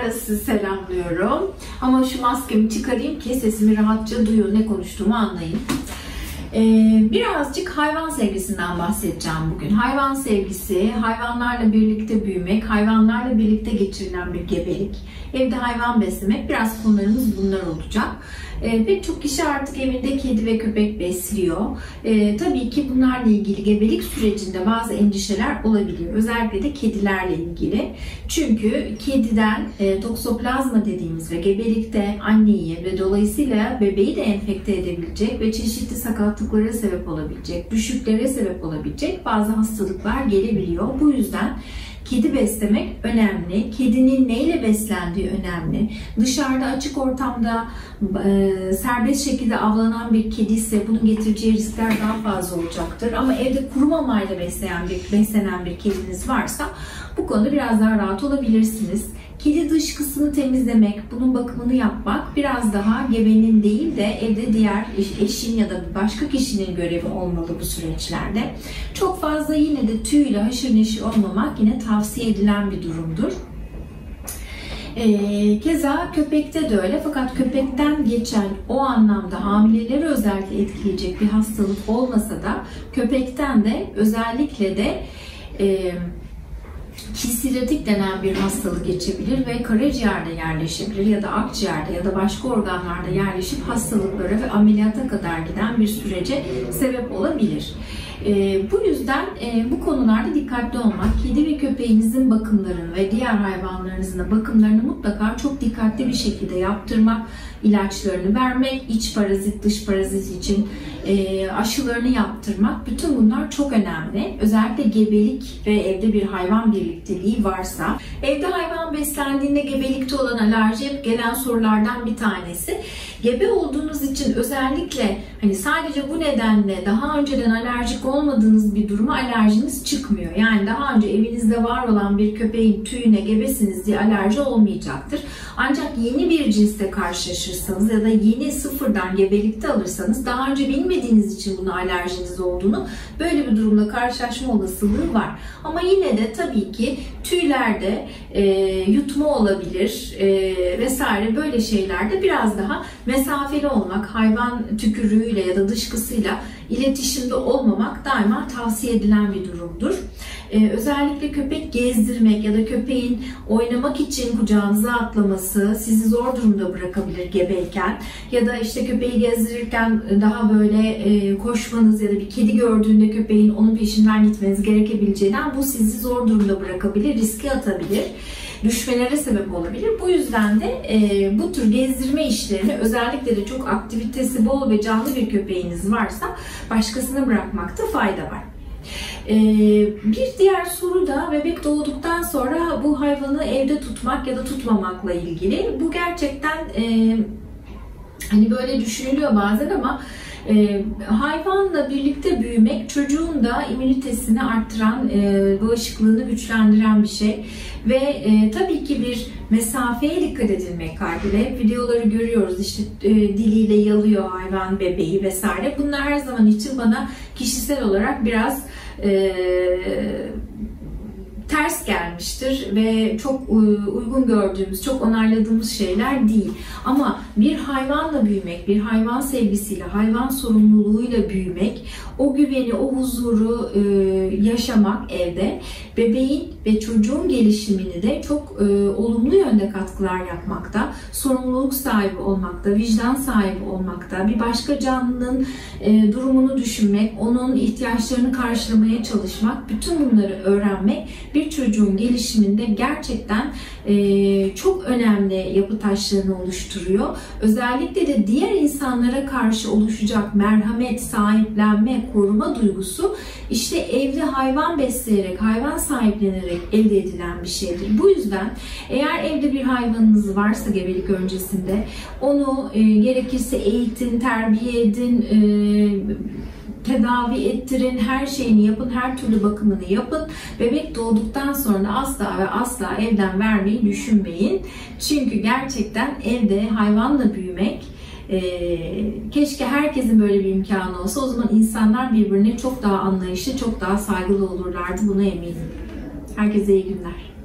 tekrar sizi selamlıyorum. Ama şu maskemi çıkarayım ki sesimi rahatça duyun, ne konuştuğumu anlayın. Birazcık hayvan sevgisinden bahsedeceğim bugün. Hayvan sevgisi, hayvanlarla birlikte büyümek, hayvanlarla birlikte geçirilen bir gebelik, evde hayvan beslemek, biraz konularımız bunlar olacak. Pek çok kişi artık evinde kedi ve köpek besliyor. Tabii ki bunlarla ilgili gebelik sürecinde bazı endişeler olabiliyor. Özellikle de kedilerle ilgili. Çünkü kediden toksoplazma dediğimiz ve gebelikte anneyi ve dolayısıyla bebeği de enfekte edebilecek ve çeşitli sakatlıklara sebep olabilecek, düşüklere sebep olabilecek bazı hastalıklar gelebiliyor. Bu yüzden kedi beslemek önemli. Kedinin neyle beslendiği önemli. Dışarıda açık ortamda serbest şekilde avlanan bir kedi ise bunun getireceği riskler daha fazla olacaktır. Ama evde kuru mamayla beslenen bir kediniz varsa bu konuda biraz daha rahat olabilirsiniz. Kedi dışkısını temizlemek, bunun bakımını yapmak biraz daha gebenin değil de evde diğer eşin ya da başka kişinin görevi olmalı bu süreçlerde. Çok fazla yine de tüyle haşır neşir olmamak yine tavsiye edilen bir durumdur. Keza köpekte de öyle, fakat köpekten geçen o anlamda hamileleri özellikle etkileyecek bir hastalık olmasa da köpekten de özellikle de kisiretik denen bir hastalık geçebilir ve karaciğerde yerleşebilir ya da akciğerde ya da başka organlarda yerleşip hastalıklara ve ameliyata kadar giden bir sürece sebep olabilir. Bu yüzden bu konularda dikkatli olmak, kedi ve köpeğinizin bakımlarını ve diğer hayvanlarınızın da bakımlarını mutlaka çok dikkatli bir şekilde yaptırmak, ilaçlarını vermek, iç parazit, dış parazit için aşılarını yaptırmak, bütün bunlar çok önemli. Özellikle gebelik ve evde bir hayvan birlikteliği varsa. Evde hayvan beslendiğinde gebelikte olan alerji hep gelen sorulardan bir tanesi. Gebe olduğunuz için özellikle hani sadece bu nedenle daha önceden alerjik olmadığınız bir duruma alerjiniz çıkmıyor. Yani daha önce evinizde var olan bir köpeğin tüyüne gebesiniz diye alerji olmayacaktır. Ancak yeni bir cinsle karşılaşırsanız ya da yeni sıfırdan gebelikte alırsanız daha önce bilmediğiniz için buna alerjiniz olduğunu, böyle bir durumla karşılaşma olasılığı var. Ama yine de tabii ki tüylerde yutma olabilir vesaire, böyle şeylerde biraz daha mesafeli olmak, hayvan tükürüğüyle ya da dışkısıyla iletişimde olmamak daima tavsiye edilen bir durumdur. Özellikle köpek gezdirmek ya da köpeğin oynamak için kucağınıza atlaması sizi zor durumda bırakabilir gebeyken, ya da işte köpeği gezdirirken daha böyle koşmanız ya da bir kedi gördüğünde köpeğin onun peşinden gitmeniz gerekebileceğinden bu sizi zor durumda bırakabilir, riske atabilir, düşmelere sebep olabilir. Bu yüzden de bu tür gezdirme işlerini, özellikle de çok aktivitesi bol ve canlı bir köpeğiniz varsa başkasına bırakmakta fayda var. Bir diğer soru da bebek doğduktan sonra bu hayvanı evde tutmak ya da tutmamakla ilgili. Bu gerçekten hani böyle düşünülüyor bazen ama hayvanla birlikte büyümek çocuğun da immünitesini arttıran, bağışıklığını güçlendiren bir şey ve tabii ki bir mesafeye dikkat edilmek kaydıyla. Hep videoları görüyoruz, işte diliyle yalıyor hayvan bebeği vesaire. Bunlar her zaman için bana kişisel olarak biraz ters gelmiştir ve çok uygun gördüğümüz, çok onayladığımız şeyler değil. Ama bir hayvanla büyümek, bir hayvan sevgisiyle, hayvan sorumluluğuyla büyümek, o güveni, o huzuru yaşamak evde, bebeğin ve çocuğun gelişimini de çok olumlu yönde katkılar yapmakta, sorumluluk sahibi olmakta, vicdan sahibi olmakta, bir başka canlının durumunu düşünmek, onun ihtiyaçlarını karşılamaya çalışmak, bütün bunları öğrenmek bir çocuğun gelişiminde gerçekten çok önemli yapı taşlarını oluşturuyor. Özellikle de diğer insanlara karşı oluşacak merhamet, sahiplenme, koruma duygusu işte evde hayvan besleyerek, hayvan sahiplenerek elde edilen bir şeydir. Bu yüzden eğer evde bir hayvanınız varsa gebelik öncesinde onu gerekirse eğitin, terbiye edin, tedavi ettirin, her şeyini yapın, her türlü bakımını yapın. Bebek doğduktan sonra asla ve asla evden vermeyi düşünmeyin. Çünkü gerçekten evde hayvanla büyümek, keşke herkesin böyle bir imkanı olsa. O zaman insanlar birbirine çok daha anlayışlı, çok daha saygılı olurlardı. Buna eminim. Herkese iyi günler.